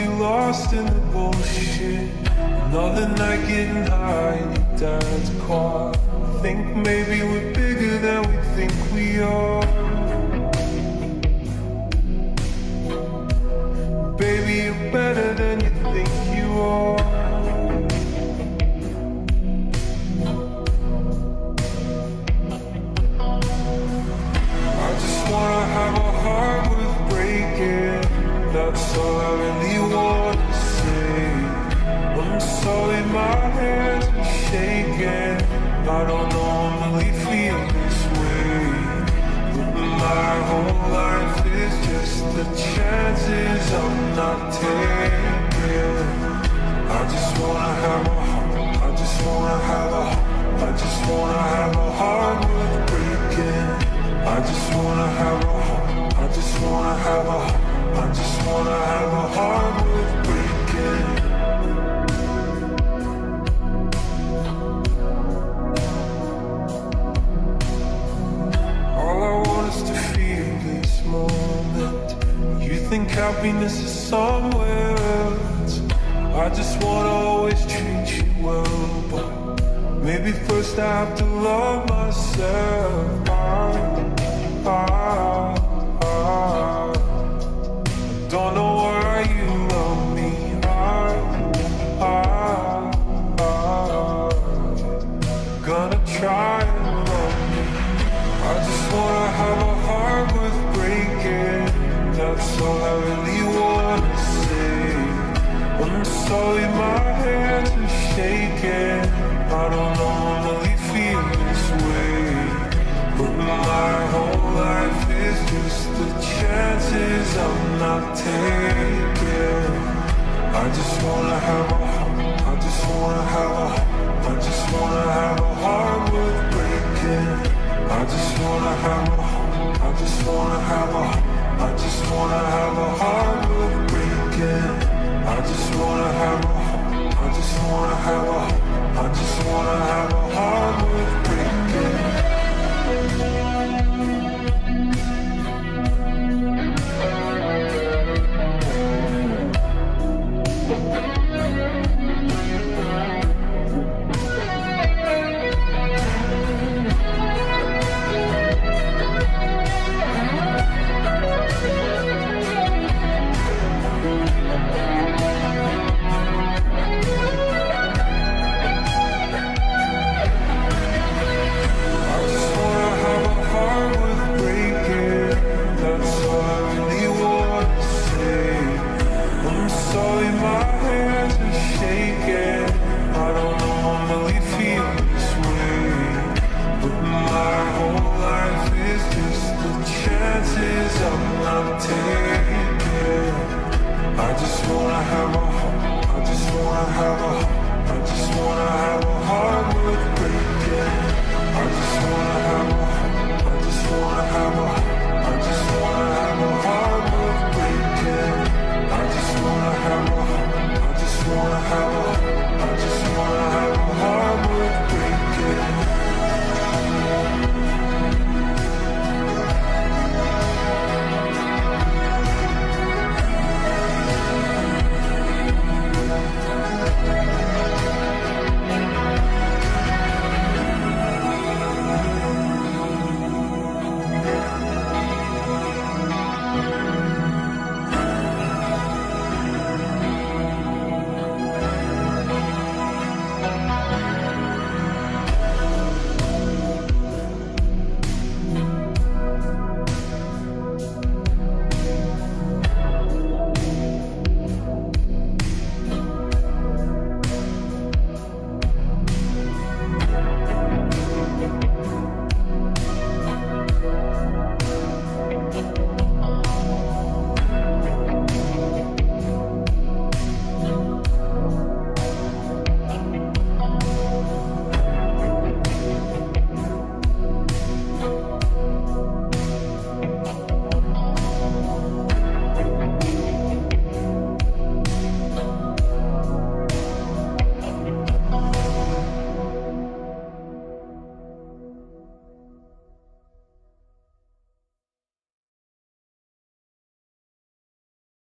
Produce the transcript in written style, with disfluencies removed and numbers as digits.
too lost in the bullshit. Another night getting high in your dad's car. Think maybe we're bigger than we think we are. Baby, you're better than you think you are. I just wanna have a heart worth breaking. That's all I really wanna say. I'm sorry my hands are shaking. I don't normally feel this way, but my whole life is just the chances I'm not taking. I just wanna have a heart, I just wanna have a heart, I just wanna have a heart worth breaking. I just wanna have a heart, I just wanna have a heart, I just wanna have a heart worth breaking. All I want is to feel this moment. You think happiness is somewhere else. I just wanna always treat you well, but maybe first I have to love myself. Don't know why you love me. Gonna try and love me. I just wanna have a heart worth breaking. That's all I really wanna say. I'm sorry my hands are shaking. I don't normally feel this way, but my whole life is just the chances I'm not taking. I just wanna have a heart, I just wanna have a heart, I just wanna have a heart worth breaking. I just wanna have a heart, I just wanna have a heart, I just wanna have a heart worth breaking. I just wanna have a heart, I just wanna have a heart, I just wanna have a heart worth breaking. I just wanna have a heart, I just wanna have a heart, I just wanna